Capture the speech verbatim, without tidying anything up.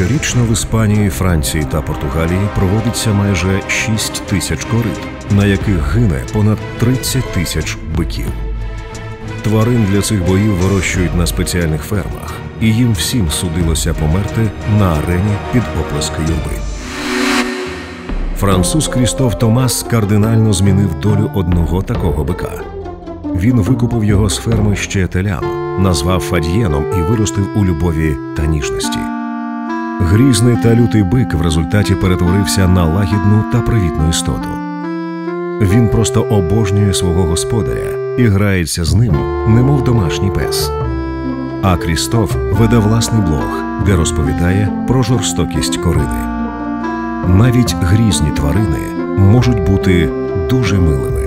Щорічно в Іспанії, Франції та Португалії проводиться майже шість тисяч корид, на яких гине понад тридцять тисяч биків. Тварин для цих боїв вирощують на спеціальних фермах, і їм всім судилося померти на арені під оплески юрби. Француз Крістоф Томас кардинально змінив долю одного такого бика. Він викупив його з ферми ще телям, назвав Фадьєном і виростив у любові та ніжності. Грізний та лютий бик в результаті перетворився на лагідну та привітну істоту. Він просто обожнює свого господаря і грається з ним, немов домашній пес. А Крістоф веде власний блог, де розповідає про жорстокість кориди. Навіть грізні тварини можуть бути дуже милими.